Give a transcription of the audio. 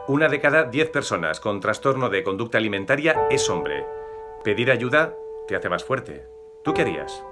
Una de cada 10 personas con trastorno de conducta alimentaria es hombre. Pedir ayuda te hace más fuerte. ¿Tú qué harías?